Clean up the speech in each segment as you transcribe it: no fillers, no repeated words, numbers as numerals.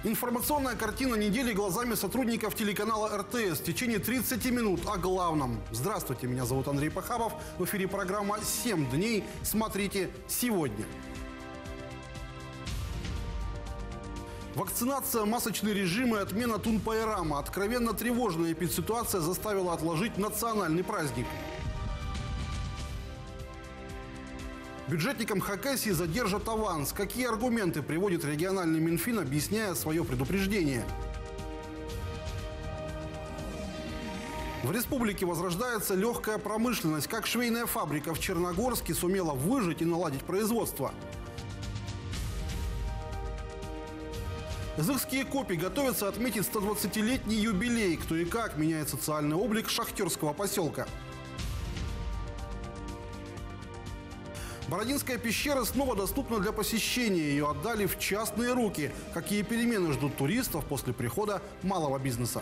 Информационная картина недели глазами сотрудников телеканала РТС в течение 30 минут о главном. Здравствуйте, меня зовут Андрей Пахабов. В эфире программа «7 дней». Смотрите сегодня. Вакцинация, масочный режим и отмена Тун-Пайрама. Откровенно тревожная эпидситуация заставила отложить национальный праздник. Бюджетникам Хакасии задержат аванс. Какие аргументы приводит региональный Минфин, объясняя свое предупреждение? В республике возрождается легкая промышленность. Как швейная фабрика в Черногорске сумела выжить и наладить производство? Языкские копии готовятся отметить 120-летний юбилей. Кто и как меняет социальный облик шахтерского поселка. Бородинская пещера снова доступна для посещения. Ее отдали в частные руки. Какие перемены ждут туристов после прихода малого бизнеса?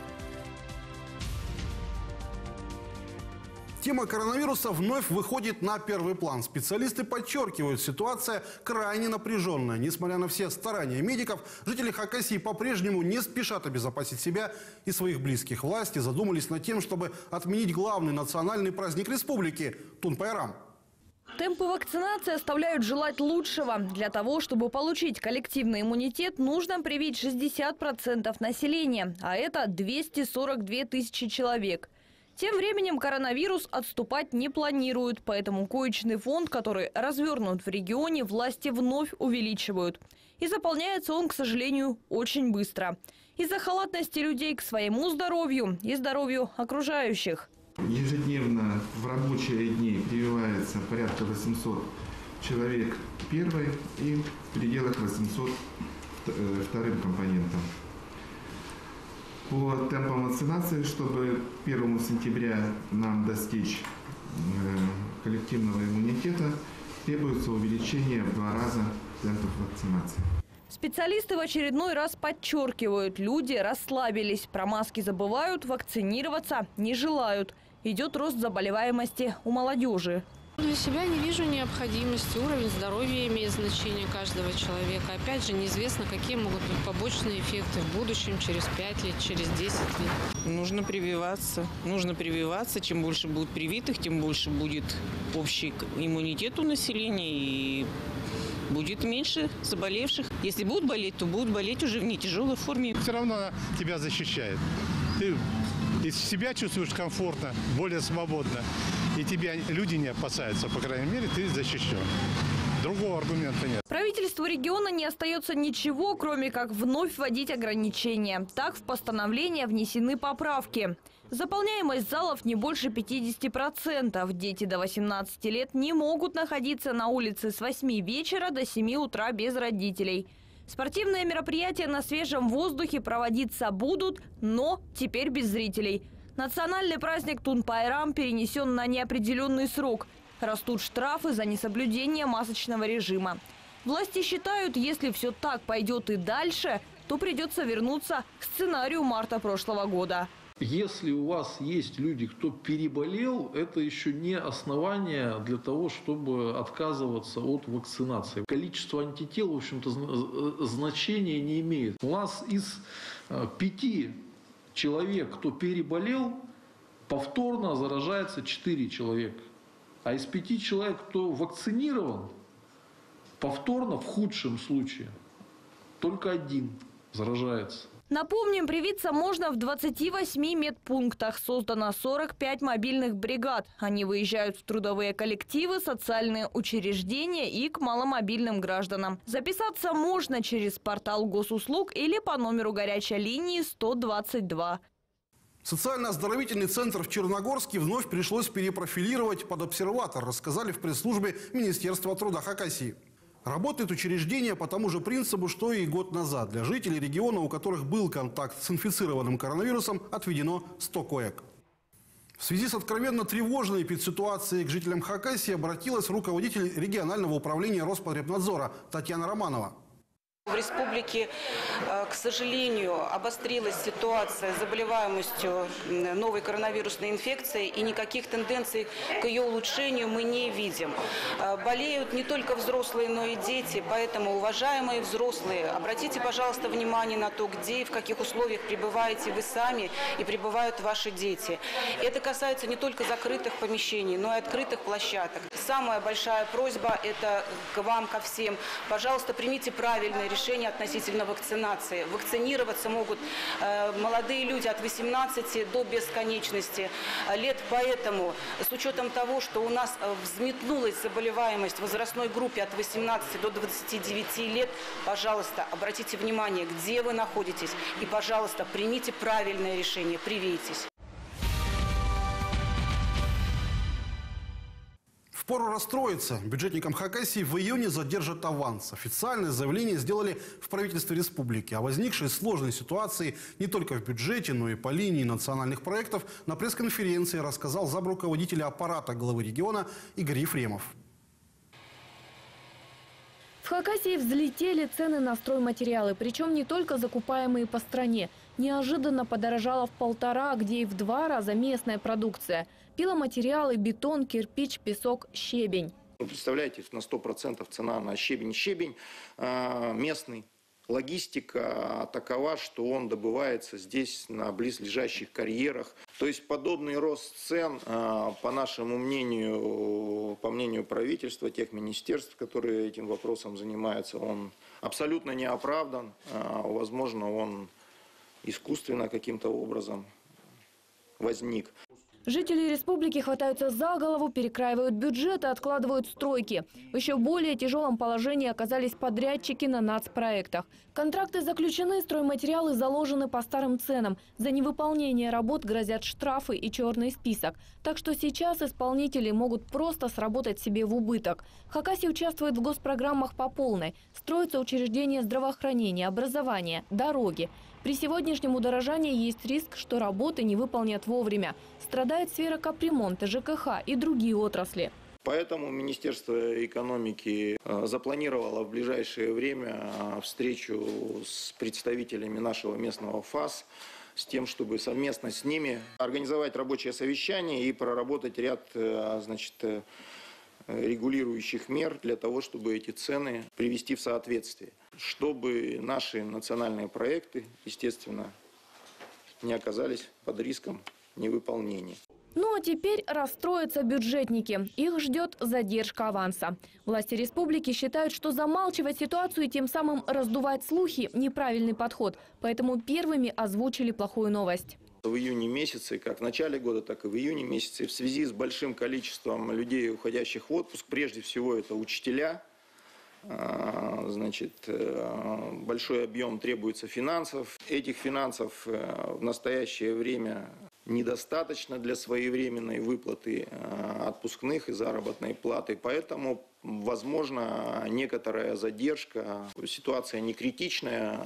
Тема коронавируса вновь выходит на первый план. Специалисты подчеркивают, ситуация крайне напряженная. Несмотря на все старания медиков, жители Хакасии по-прежнему не спешат обезопасить себя и своих близких. Власти задумались над тем, чтобы отменить главный национальный праздник республики – Тун-Пайрам. Темпы вакцинации оставляют желать лучшего. Для того, чтобы получить коллективный иммунитет, нужно привить 60% населения, а это 242 тысячи человек. Тем временем коронавирус отступать не планирует, поэтому коечный фонд, который развернут в регионе, власти вновь увеличивают. И заполняется он, к сожалению, очень быстро. Из-за халатности людей к своему здоровью и здоровью окружающих. Ежедневно в рабочие дни прививается порядка 800 человек первой и в пределах 800 вторым компонентом. По темпам вакцинации, чтобы 1 сентября нам достичь коллективного иммунитета, требуется увеличение в 2 раза темпов вакцинации. Специалисты в очередной раз подчеркивают, люди расслабились, про маски забывают, вакцинироваться не желают. Идет рост заболеваемости у молодежи. Для себя не вижу необходимости. Уровень здоровья имеет значение каждого человека. Опять же, неизвестно, какие могут быть побочные эффекты в будущем, через 5 лет, через 10 лет. Нужно прививаться. Нужно прививаться. Чем больше будет привитых, тем больше будет общий иммунитет у населения и будет меньше заболевших. Если будут болеть, то будут болеть уже в нетяжелой форме. Все равно она тебя защищает. Ты из себя чувствуешь комфортно, более свободно. И тебя люди не опасаются, по крайней мере, ты защищен. Другого аргумента нет. Правительству региона не остается ничего, кроме как вновь вводить ограничения. Так в постановление внесены поправки. Заполняемость залов не больше 50%. Дети до 18 лет не могут находиться на улице с 8 вечера до 7 утра без родителей. Спортивные мероприятия на свежем воздухе проводиться будут, но теперь без зрителей. Национальный праздник Тун-Пайрам перенесен на неопределенный срок. Растут штрафы за несоблюдение масочного режима. Власти считают, если все так пойдет и дальше, то придется вернуться к сценарию марта прошлого года. Если у вас есть люди, кто переболел, это еще не основание для того, чтобы отказываться от вакцинации. Количество антител, в общем-то, значения не имеет. У нас из 5 человек, кто переболел, повторно заражается 4 человека. А из 5 человек, кто вакцинирован, повторно в худшем случае только 1 заражается. Напомним, привиться можно в 28 медпунктах. Создано 45 мобильных бригад. Они выезжают в трудовые коллективы, социальные учреждения и к маломобильным гражданам. Записаться можно через портал госуслуг или по номеру горячей линии 122. Социально-оздоровительный центр в Черногорске вновь пришлось перепрофилировать под обсерватор, рассказали в пресс-службе Министерства труда Хакасии. Работает учреждение по тому же принципу, что и год назад. Для жителей региона, у которых был контакт с инфицированным коронавирусом, отведено 100 коек. В связи с откровенно тревожной эпидситуацией к жителям Хакасии обратилась руководитель регионального управления Роспотребнадзора Татьяна Романова. В республике, к сожалению, обострилась ситуация с заболеваемостью новой коронавирусной инфекцией, и никаких тенденций к ее улучшению мы не видим. Болеют не только взрослые, но и дети, поэтому, уважаемые взрослые, обратите, пожалуйста, внимание на то, где и в каких условиях пребываете вы сами и пребывают ваши дети. Это касается не только закрытых помещений, но и открытых площадок. Самая большая просьба – это к вам, ко всем. Пожалуйста, примите правильное решение относительно вакцинации. Вакцинироваться могут молодые люди от 18 до бесконечности лет. Поэтому, с учетом того, что у нас взметнулась заболеваемость в возрастной группе от 18 до 29 лет, пожалуйста, обратите внимание, где вы находитесь. И, пожалуйста, примите правильное решение, привейтесь. Впору расстроиться. Бюджетникам Хакасии в июне задержат аванс. Официальное заявление сделали в правительстве республики. О возникшей сложной ситуации не только в бюджете, но и по линии национальных проектов на пресс-конференции рассказал замруководителя аппарата главы региона Игорь Ефремов. В Хакасии взлетели цены на стройматериалы, причем не только закупаемые по стране. Неожиданно подорожала в 1,5, а где и в 2 раза местная продукция. Пиломатериалы, бетон, кирпич, песок, щебень. Вы представляете, на 100% цена на щебень. Щебень местный. Логистика такова, что он добывается здесь на близлежащих карьерах. То есть подобный рост цен, по нашему мнению, по мнению правительства, тех министерств, которые этим вопросом занимаются, он абсолютно не оправдан. Возможно, он искусственно каким-то образом возник. Жители республики хватаются за голову, перекраивают бюджет и откладывают стройки. В еще более тяжелом положении оказались подрядчики на нацпроектах. Контракты заключены, стройматериалы заложены по старым ценам. За невыполнение работ грозят штрафы и черный список. Так что сейчас исполнители могут просто сработать себе в убыток. Хакасия участвует в госпрограммах по полной. Строятся учреждения здравоохранения, образования, дороги. При сегодняшнем удорожании есть риск, что работы не выполнят вовремя. Страдает сфера капремонта, ЖКХ и другие отрасли. Поэтому Министерство экономики запланировало в ближайшее время встречу с представителями нашего местного ФАС с тем, чтобы совместно с ними организовать рабочее совещание и проработать ряд регулирующих мер для того, чтобы эти цены привести в соответствие. Чтобы наши национальные проекты, естественно, не оказались под риском невыполнения. Ну а теперь расстроятся бюджетники. Их ждет задержка аванса. Власти республики считают, что замалчивать ситуацию и тем самым раздувать слухи – неправильный подход. Поэтому первыми озвучили плохую новость. В июне месяце, как в начале года, так и в июне месяце, в связи с большим количеством людей, уходящих в отпуск, прежде всего это учителя, большой объем требуется финансов. Этих финансов в настоящее время недостаточно для своевременной выплаты отпускных и заработной платы. Поэтому, возможно, некоторая задержка. Ситуация не критичная,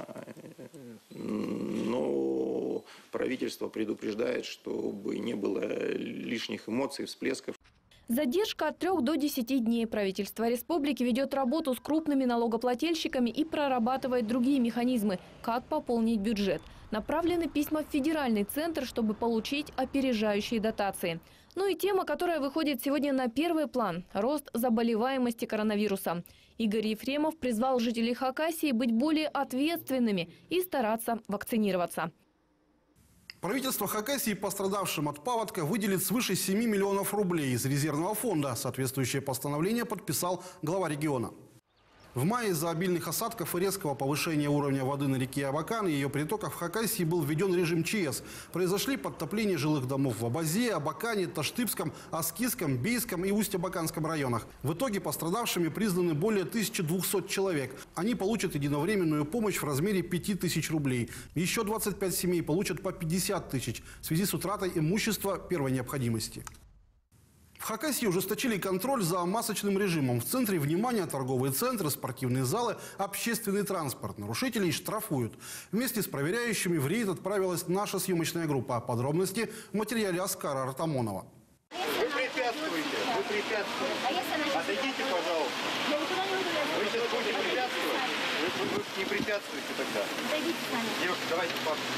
но правительство предупреждает, чтобы не было лишних эмоций, всплесков. Задержка от 3 до 10 дней. Правительство республики ведет работу с крупными налогоплательщиками и прорабатывает другие механизмы, как пополнить бюджет. Направлены письма в федеральный центр, чтобы получить опережающие дотации. Ну и тема, которая выходит сегодня на первый план – рост заболеваемости коронавирусом. Игорь Ефремов призвал жителей Хакасии быть более ответственными и стараться вакцинироваться. Правительство Хакасии пострадавшим от паводка выделит свыше 7 миллионов рублей из резервного фонда. Соответствующее постановление подписал глава региона. В мае из-за обильных осадков и резкого повышения уровня воды на реке Абакан и ее притоках в Хакасии был введен режим ЧС. Произошли подтопления жилых домов в Абазе, Абакане, Таштыбском, Аскиском, Бейском и Усть-Абаканском районах. В итоге пострадавшими признаны более 1200 человек. Они получат единовременную помощь в размере 5000 рублей. Еще 25 семей получат по 50 тысяч в связи с утратой имущества первой необходимости. В Хакасии ужесточили контроль за масочным режимом. В центре внимания торговые центры, спортивные залы, общественный транспорт. Нарушителей штрафуют. Вместе с проверяющими в рейд отправилась наша съемочная группа. Подробности в материале Оскара Артамонова. Вы препятствуете. Отойдите, пожалуйста. Вы сейчас будете препятствовать. Вы Вы не препятствуете тогда. Дойдите сами. Девушка, давайте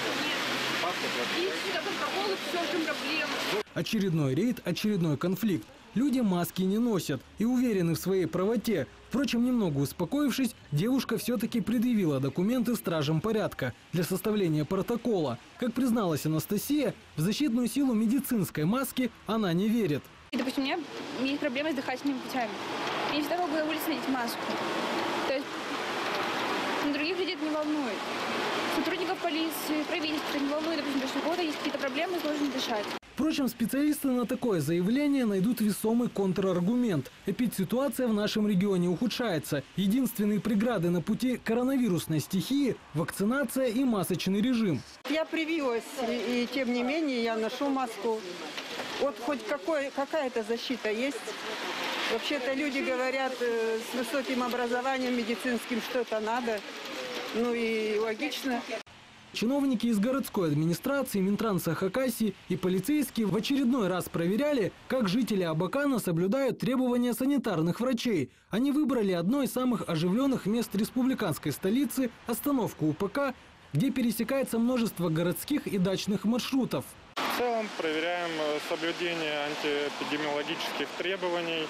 паспорт. Очередной рейд, очередной конфликт. Люди маски не носят и уверены в своей правоте. Впрочем, немного успокоившись, девушка все-таки предъявила документы стражам порядка для составления протокола. Как призналась Анастасия, в защитную силу медицинской маски она не верит. Допустим, у меня есть проблемы с дыхательными путями. Я не всегда могу на улице надеть маску. То есть других людей это не волнует. Сотрудников полиции, правительства не волнует, допустим, что у кого-то есть какие-то проблемы, сложно дышать. Впрочем, специалисты на такое заявление найдут весомый контраргумент. Эпидситуация в нашем регионе ухудшается. Единственные преграды на пути коронавирусной стихии – вакцинация и масочный режим. Я привилась, и тем не менее я ношу маску. Вот хоть какая-то защита есть. Вообще-то люди говорят, с высоким образованием медицинским что-то надо. Ну и логично. Чиновники из городской администрации, Минтранса Хакасии и полицейские в очередной раз проверяли, как жители Абакана соблюдают требования санитарных врачей. Они выбрали одно из самых оживленных мест республиканской столицы – остановку УПК, где пересекается множество городских и дачных маршрутов. В целом проверяем соблюдение антиэпидемиологических требований,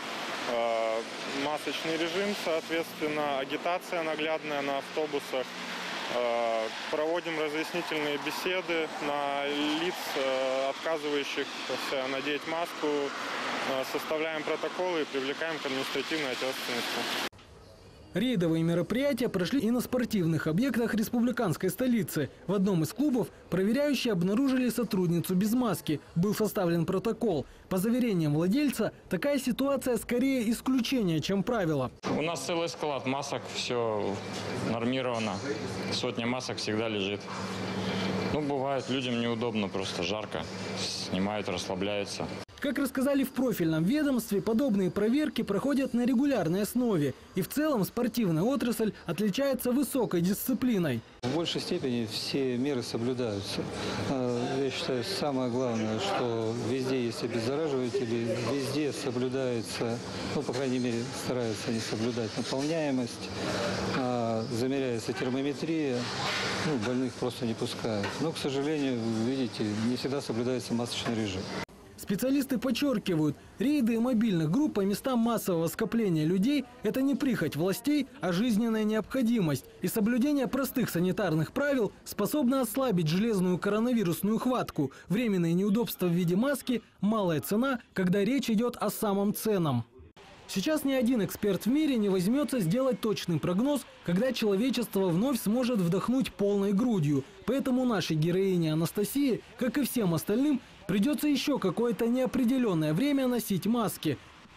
масочный режим, соответственно, агитация наглядная на автобусах. Проводим разъяснительные беседы на лиц, отказывающихся надеть маску, составляем протоколы и привлекаем к административной ответственности. Рейдовые мероприятия прошли и на спортивных объектах республиканской столицы. В одном из клубов проверяющие обнаружили сотрудницу без маски. Был составлен протокол. По заверениям владельца, такая ситуация скорее исключение, чем правило. У нас целый склад масок, все нормировано. Сотня масок всегда лежит. Ну, бывает, людям неудобно, просто жарко. Снимают, расслабляются. Как рассказали в профильном ведомстве, подобные проверки проходят на регулярной основе. И в целом спортивная отрасль отличается высокой дисциплиной. В большей степени все меры соблюдаются. Я считаю, самое главное, что везде есть обеззараживатели, везде соблюдается, ну, по крайней мере, стараются не соблюдать наполняемость, замеряется термометрия, ну, больных просто не пускают. Но, к сожалению, видите, не всегда соблюдается масочный режим. Специалисты подчеркивают, рейды мобильных групп по местам массового скопления людей – это не прихоть властей, а жизненная необходимость. И соблюдение простых санитарных правил способно ослабить железную коронавирусную хватку. Временные неудобства в виде маски – малая цена, когда речь идет о самом ценном. Сейчас ни один эксперт в мире не возьмется сделать точный прогноз, когда человечество вновь сможет вдохнуть полной грудью. Поэтому нашей героине Анастасии, как и всем остальным, придется еще какое-то неопределенное время носить маски.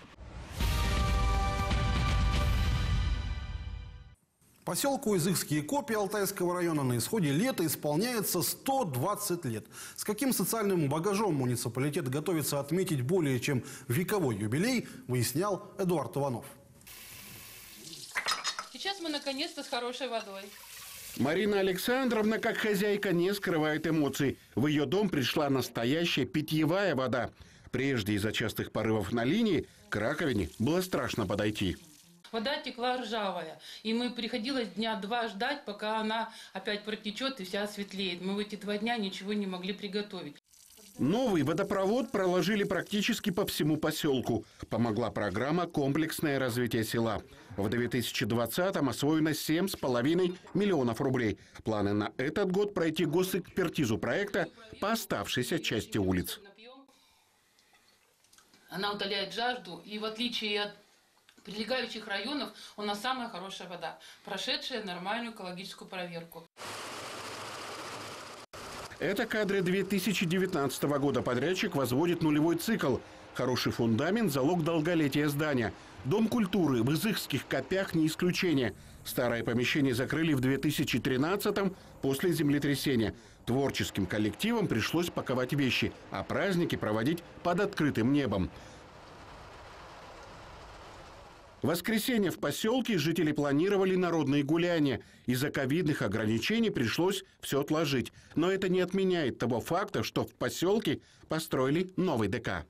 Поселку Изыкские Копи Алтайского района на исходе лета исполняется 120 лет. С каким социальным багажом муниципалитет готовится отметить более чем вековой юбилей, выяснял Эдуард Иванов. Сейчас мы наконец-то с хорошей водой. Марина Александровна, как хозяйка, не скрывает эмоций. В ее дом пришла настоящая питьевая вода. Прежде из-за частых порывов на линии к раковине было страшно подойти. Вода текла ржавая, и мы приходилось дня 2 ждать, пока она опять протечет и вся осветлеет. Мы в эти 2 дня ничего не могли приготовить. Новый водопровод проложили практически по всему поселку. Помогла программа «Комплексное развитие села». В 2020-м освоено 7,5 миллионов рублей. Планы на этот год пройти госэкспертизу проекта по оставшейся части улиц. Она утоляет жажду, и в отличие от прилегающих районов у нас самая хорошая вода, прошедшая нормальную экологическую проверку. Это кадры 2019 года. Подрядчик возводит нулевой цикл. Хороший фундамент – залог долголетия здания. Дом культуры в Изыкских Копях не исключение. Старое помещение закрыли в 2013-м после землетрясения. Творческим коллективам пришлось паковать вещи, а праздники проводить под открытым небом. В воскресенье в поселке жители планировали народные гуляния. Из-за ковидных ограничений пришлось все отложить. Но это не отменяет того факта, что в поселке построили новый ДК.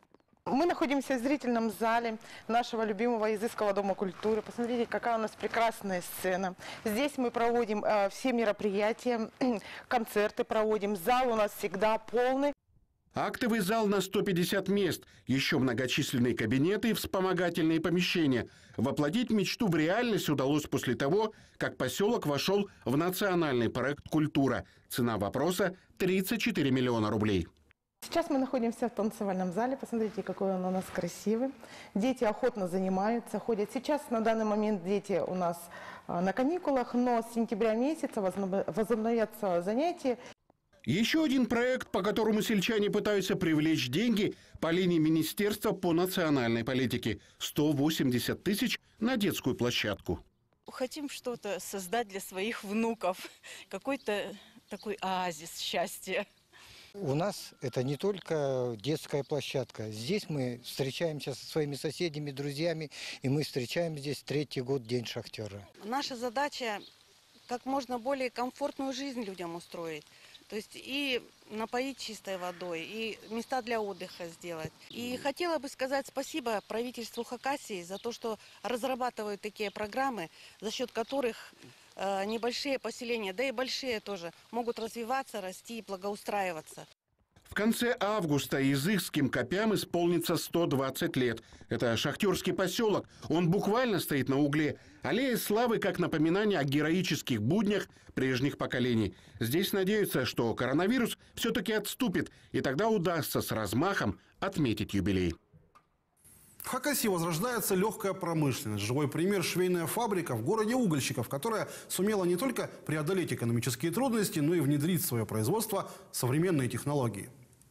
Мы находимся в зрительном зале нашего любимого Изыского дома культуры. Посмотрите, какая у нас прекрасная сцена. Здесь мы проводим все мероприятия, концерты проводим. Зал у нас всегда полный. Актовый зал на 150 мест, еще многочисленные кабинеты и вспомогательные помещения. Воплотить мечту в реальность удалось после того, как поселок вошел в национальный проект «Культура». Цена вопроса – 34 миллиона рублей. Сейчас мы находимся в танцевальном зале. Посмотрите, какой он у нас красивый. Дети охотно занимаются, ходят. Сейчас на данный момент дети у нас на каникулах, но с сентября месяца возобновятся занятия. Еще один проект, по которому сельчане пытаются привлечь деньги по линии Министерства по национальной политике. 180 тысяч на детскую площадку. Хотим что-то создать для своих внуков. Какой-то такой оазис счастья. У нас это не только детская площадка. Здесь мы встречаемся со своими соседями, друзьями, и мы встречаем здесь 3-й год День шахтера. Наша задача как можно более комфортную жизнь людям устроить. То есть и напоить чистой водой, и места для отдыха сделать. И хотела бы сказать спасибо правительству Хакасии за то, что разрабатывают такие программы, за счет которых небольшие поселения, да и большие тоже, могут развиваться, расти и благоустраиваться. В конце августа Изыскским копям исполнится 120 лет. Это шахтерский поселок. Он буквально стоит на угле. Аллея славы как напоминание о героических буднях прежних поколений. Здесь надеются, что коронавирус все-таки отступит, и тогда удастся с размахом отметить юбилей. В Хакасии возрождается легкая промышленность. Живой пример – швейная фабрика в городе Угольщиков, которая сумела не только преодолеть экономические трудности, но и внедрить в свое производство современные технологии.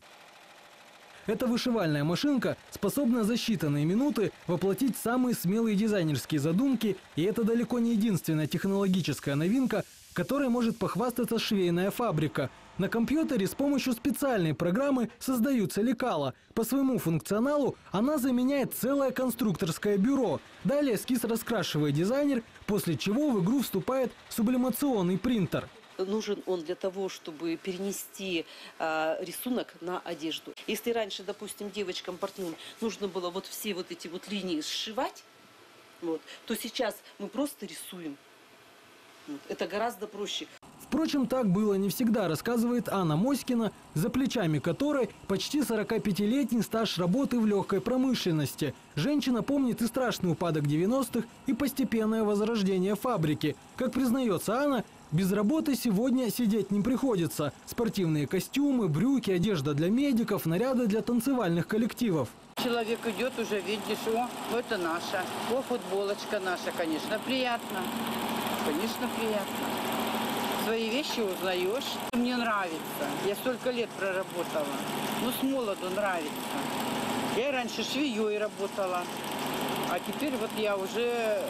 Эта вышивальная машинка способна за считанные минуты воплотить самые смелые дизайнерские задумки, и это далеко не единственная технологическая новинка, которой может похвастаться швейная фабрика. На компьютере с помощью специальной программы создаются лекала. По своему функционалу она заменяет целое конструкторское бюро. Далее эскиз раскрашивает дизайнер, после чего в игру вступает сублимационный принтер. Нужен он для того, чтобы перенести рисунок на одежду. Если раньше, допустим, девочкам портным нужно было вот все вот эти вот линии сшивать, то сейчас мы просто рисуем. Это гораздо проще. Впрочем, так было не всегда, рассказывает Анна Моськина, за плечами которой почти 45-летний стаж работы в легкой промышленности. Женщина помнит и страшный упадок 90-х, и постепенное возрождение фабрики. Как признается Анна, без работы сегодня сидеть не приходится. Спортивные костюмы, брюки, одежда для медиков, наряды для танцевальных коллективов. Человек идет уже, видишь, это наша. Футболочка наша, конечно, приятно. Конечно, приятно. Свои вещи узнаешь. Мне нравится. Я столько лет проработала. С молоду нравится. Я раньше швеей работала. А теперь вот я уже,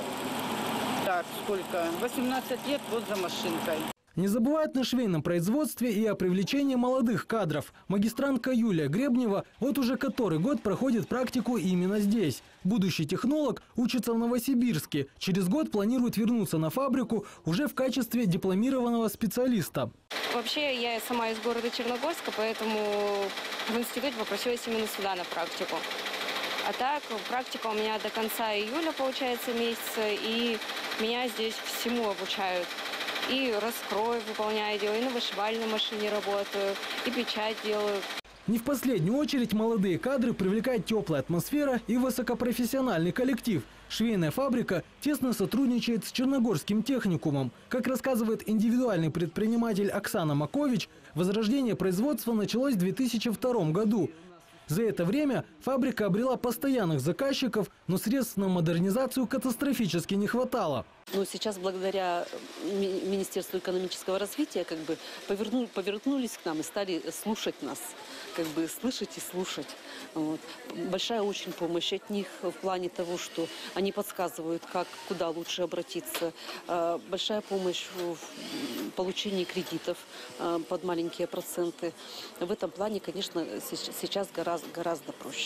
18 лет за машинкой. Не забывают на швейном производстве и о привлечении молодых кадров. Магистрантка Юлия Гребнева вот уже который год проходит практику именно здесь. Будущий технолог учится в Новосибирске. Через год планирует вернуться на фабрику уже в качестве дипломированного специалиста. Вообще я сама из города Черногорска, поэтому в институте попросилась именно сюда на практику. А так, практика у меня до конца июля, получается, месяца, и меня здесь всему обучают. И раскрой выполняю, делаю, и на вышивальной машине работаю, и печать делаю. Не в последнюю очередь молодые кадры привлекает теплая атмосфера и высокопрофессиональный коллектив. Швейная фабрика тесно сотрудничает с Черногорским техникумом. Как рассказывает индивидуальный предприниматель Оксана Макович, возрождение производства началось в 2002 году. За это время фабрика обрела постоянных заказчиков, но средств на модернизацию катастрофически не хватало. Но сейчас благодаря Министерству экономического развития повернулись к нам и стали слушать нас, слышать и слушать. Большая очень помощь от них в плане того, что они подсказывают, куда лучше обратиться. Большая помощь в получении кредитов под маленькие проценты. В этом плане, конечно, сейчас гораздо проще.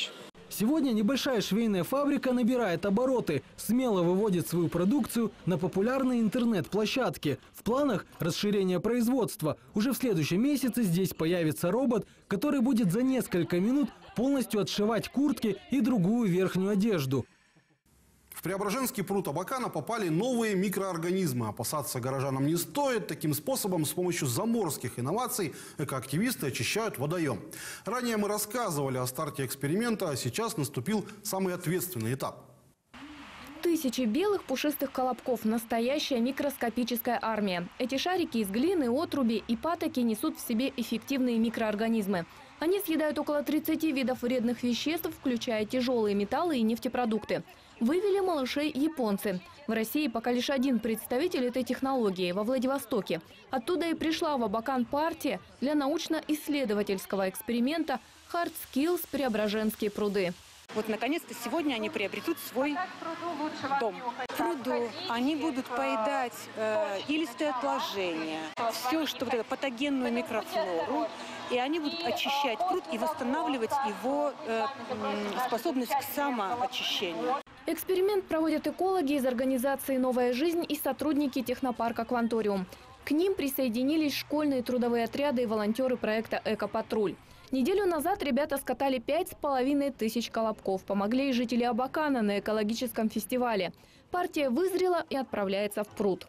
Сегодня небольшая швейная фабрика набирает обороты, смело выводит свою продукцию на популярные интернет-площадки. В планах расширение производства. Уже в следующем месяце здесь появится робот, который будет за несколько минут полностью отшивать куртки и другую верхнюю одежду. В Преображенский пруд Абакана попали новые микроорганизмы. Опасаться горожанам не стоит. Таким способом с помощью заморских инноваций экоактивисты очищают водоем. Ранее мы рассказывали о старте эксперимента, а сейчас наступил самый ответственный этап. Тысячи белых пушистых колобков – настоящая микроскопическая армия. Эти шарики из глины, отруби и патоки несут в себе эффективные микроорганизмы. Они съедают около 30 видов вредных веществ, включая тяжелые металлы и нефтепродукты. Вывели малышей японцы. В России пока лишь один представитель этой технологии – во Владивостоке. Оттуда и пришла в Абакан партия для научно-исследовательского эксперимента «Hard Skills Преображенские пруды». Вот, наконец-то, сегодня они приобретут свой дом. В пруду они будут поедать илистые отложения, все, что вот это, патогенную микрофлору, и они будут очищать пруд и восстанавливать его способность к самоочищению. Эксперимент проводят экологи из организации «Новая жизнь» и сотрудники технопарка «Кванториум». К ним присоединились школьные трудовые отряды и волонтеры проекта «Экопатруль». Неделю назад ребята скатали 5500 колобков. Помогли и жители Абакана на экологическом фестивале. Партия вызрела и отправляется в пруд.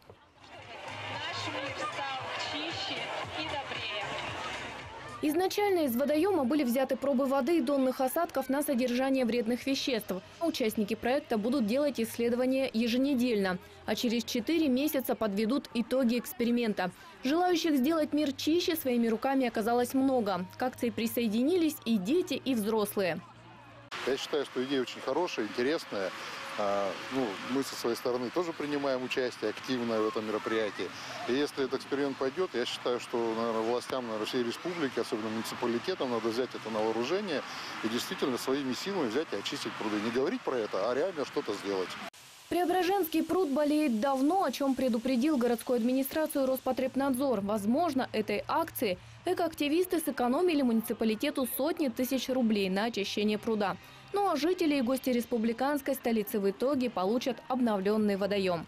Изначально из водоема были взяты пробы воды и донных осадков на содержание вредных веществ. Участники проекта будут делать исследования еженедельно, а через 4 месяца подведут итоги эксперимента. Желающих сделать мир чище своими руками оказалось много. К акции присоединились и дети, и взрослые. Я считаю, что идея очень хорошая, интересная. Мы со своей стороны тоже принимаем участие активно в этом мероприятии. И если этот эксперимент пойдет, я считаю, что, наверное, властям России Республики, особенно муниципалитетам, надо взять это на вооружение и действительно своими силами взять и очистить пруды. Не говорить про это, а реально что-то сделать. Преображенский пруд болеет давно, о чем предупредил городскую администрацию Роспотребнадзор. Возможно, этой акции экоактивисты сэкономили муниципалитету сотни тысяч рублей на очищение пруда. Ну а жители и гости республиканской столицы в итоге получат обновленный водоем.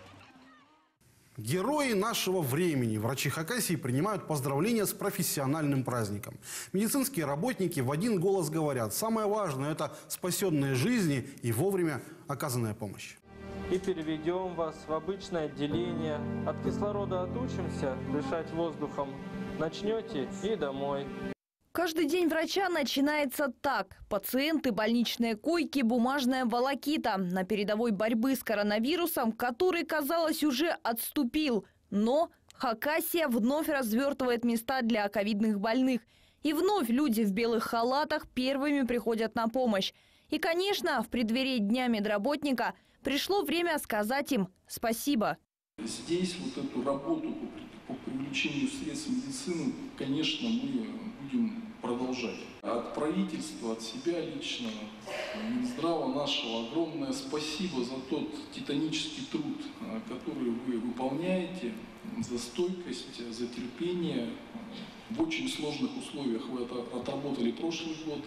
Герои нашего времени. Врачи Хакасии принимают поздравления с профессиональным праздником. Медицинские работники в один голос говорят: самое важное – это спасенные жизни и вовремя оказанная помощь. И переведем вас в обычное отделение. От кислорода отучимся, дышать воздухом начнете и домой. Каждый день врача начинается так. Пациенты, больничные койки, бумажная волокита. На передовой борьбы с коронавирусом, который, казалось, уже отступил. Но Хакасия вновь развертывает места для ковидных больных. И вновь люди в белых халатах первыми приходят на помощь. И, конечно, в преддверии Дня медработника пришло время сказать им спасибо. Здесь вот эту работу по привлечению средств медицины, конечно, мы будем продолжать. От правительства, от себя лично, Минздрава нашего огромное спасибо за тот титанический труд, который вы выполняете, за стойкость, за терпение. В очень сложных условиях вы это отработали прошлый год.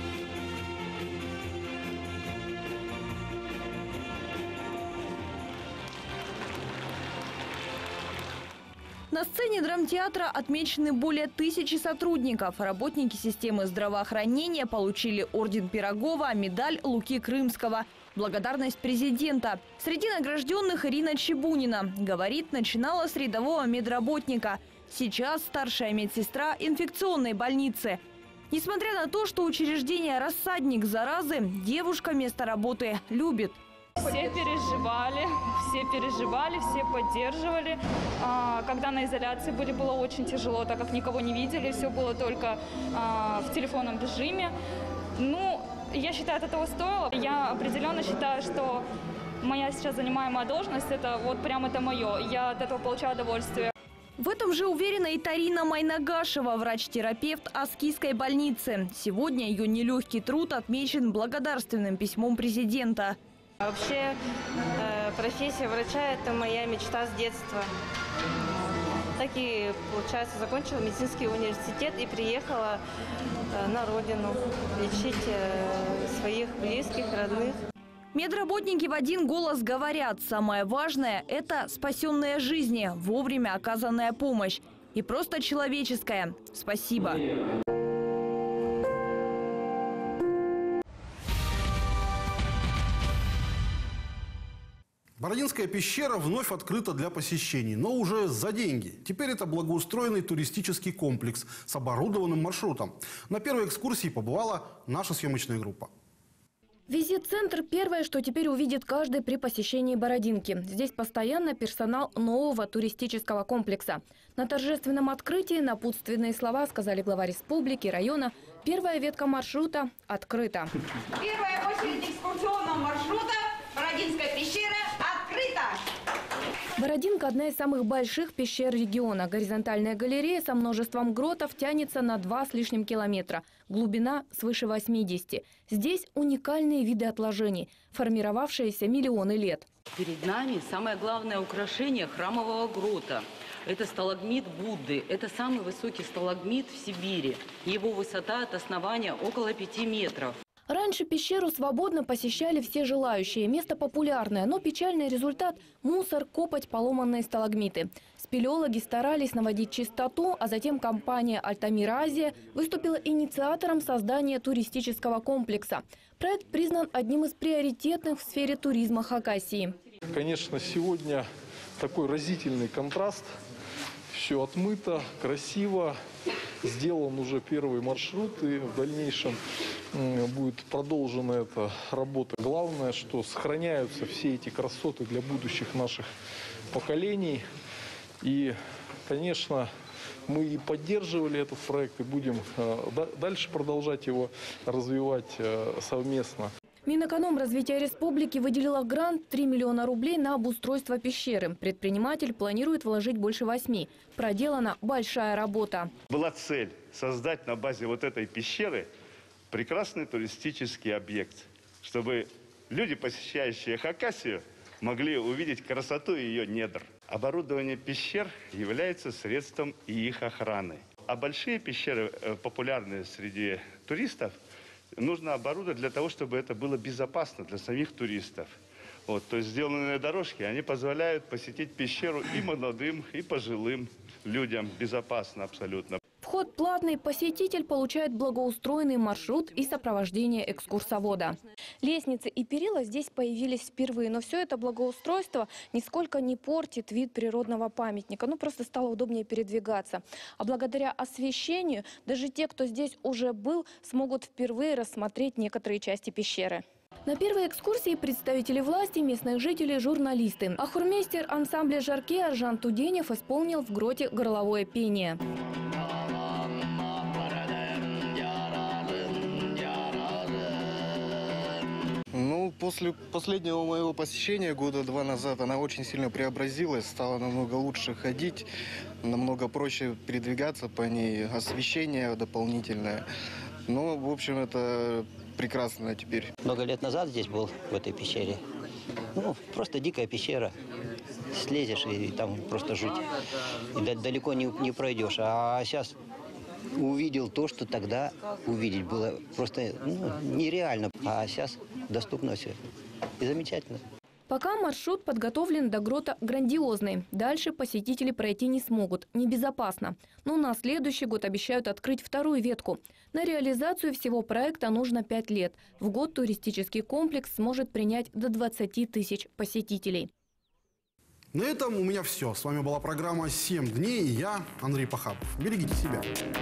На сцене драмтеатра отмечены более 1000 сотрудников. Работники системы здравоохранения получили орден Пирогова, медаль Луки Крымского, благодарность президента. Среди награжденных Ирина Чебунина. Говорит, начинала с рядового медработника. Сейчас старшая медсестра инфекционной больницы. Несмотря на то, что учреждение «Рассадник заразы», девушка место работы любит. Все переживали, все поддерживали. Когда на изоляции были, было очень тяжело, так как никого не видели, все было только в телефонном режиме. Я считаю, это того стоило. Я определенно считаю, что моя сейчас занимаемая должность, это вот прям это мое. Я от этого получаю удовольствие. В этом же уверена и Тарина Майнагашева, врач-терапевт Аскийской больницы. Сегодня ее нелегкий труд отмечен благодарственным письмом президента. Вообще профессия врача – это моя мечта с детства. все-таки, получается, закончила медицинский университет и приехала на родину лечить своих близких, родных. Медработники в один голос говорят, самое важное – это спасенные жизни, вовремя оказанная помощь и просто человеческая. Спасибо. Бородинская пещера вновь открыта для посещений, но уже за деньги. Теперь это благоустроенный туристический комплекс с оборудованным маршрутом. На первой экскурсии побывала наша съемочная группа. Визит-центр – первое, что теперь увидит каждый при посещении Бородинки. Здесь постоянно персонал нового туристического комплекса. На торжественном открытии напутственные слова сказали глава республики, района. Первая ветка маршрута открыта. Первая очередь экскурсионного маршрута Бородинская пещера открыта. Бородинка – одна из самых больших пещер региона. Горизонтальная галерея со множеством гротов тянется на 2 с лишним километра. Глубина свыше 80. Здесь уникальные виды отложений, формировавшиеся миллионы лет. Перед нами самое главное украшение храмового грота. Это сталагмит Будды. Это самый высокий сталагмит в Сибири. Его высота от основания около 5 метров. Раньше пещеру свободно посещали все желающие. Место популярное, но печальный результат – мусор, копоть, поломанные сталагмиты. Спелеологи старались наводить чистоту, а затем компания «Альтамир Азия» выступила инициатором создания туристического комплекса. Проект признан одним из приоритетных в сфере туризма Хакасии. Конечно, сегодня такой разительный контраст. Все отмыто, красиво. Сделан уже первый маршрут, и в дальнейшем будет продолжена эта работа. Главное, что сохраняются все эти красоты для будущих наших поколений. И, конечно, мы и поддерживали этот проект, и будем дальше продолжать его развивать совместно. Минэкономразвития республики выделила грант 3 миллиона рублей на обустройство пещеры. Предприниматель планирует вложить больше 8. Проделана большая работа. Была цель создать на базе вот этой пещеры прекрасный туристический объект, чтобы люди, посещающие Хакасию, могли увидеть красоту ее недр. Оборудование пещер является средством и их охраны. А большие пещеры, популярные среди туристов, нужно оборудовать для того, чтобы это было безопасно для самих туристов. Вот, то есть сделанные дорожки, они позволяют посетить пещеру и молодым, и пожилым людям безопасно абсолютно. Вход платный, посетитель получает благоустроенный маршрут и сопровождение экскурсовода. Лестницы и перила здесь появились впервые, но все это благоустройство нисколько не портит вид природного памятника. Просто стало удобнее передвигаться. А благодаря освещению даже те, кто здесь уже был, смогут впервые рассмотреть некоторые части пещеры. На первой экскурсии представители власти, местных жителей, журналисты. А хормейстер ансамбля «Жарке» Аржан Туденев исполнил в гроте горловое пение. После последнего моего посещения года 2 назад она очень сильно преобразилась, стала намного лучше ходить, намного проще передвигаться по ней, освещение дополнительное. В общем, это прекрасно теперь. Много лет назад здесь был, в этой пещере. Просто дикая пещера. Слезешь и там просто жуть. И далеко не пройдешь. А сейчас увидел то, что тогда увидеть было просто нереально. А сейчас доступно все. И замечательно. Пока маршрут подготовлен до грота грандиозный. Дальше посетители пройти не смогут. Небезопасно. Но на следующий год обещают открыть вторую ветку. На реализацию всего проекта нужно 5 лет. В год туристический комплекс сможет принять до 20 тысяч посетителей. На этом у меня все. С вами была программа «7 дней» и я, Андрей Пахапов. Берегите себя.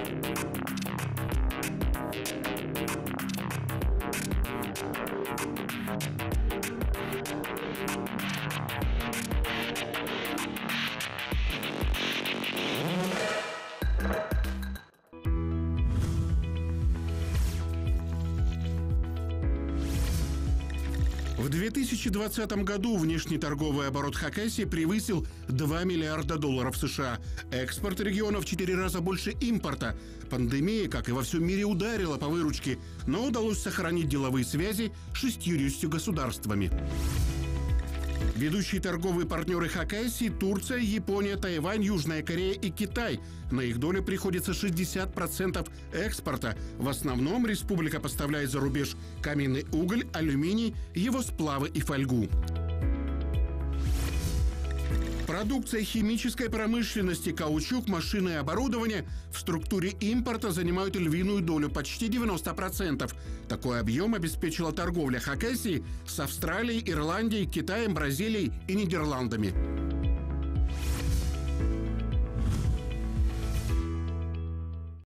В 2020 году внешнеторговый оборот Хакасии превысил $2 миллиарда США. Экспорт региона в 4 раза больше импорта. Пандемия, как и во всем мире, ударила по выручке, но удалось сохранить деловые связи с 60 государствами. Ведущие торговые партнеры Хакассии – Турция, Япония, Тайвань, Южная Корея и Китай. На их долю приходится 60% экспорта. В основном республика поставляет за рубеж каменный уголь, алюминий, его сплавы и фольгу. Продукция химической промышленности, каучук, машины и оборудование в структуре импорта занимают львиную долю, почти 90%. Такой объем обеспечила торговля Хакассии с Австралией, Ирландией, Китаем, Бразилией и Нидерландами.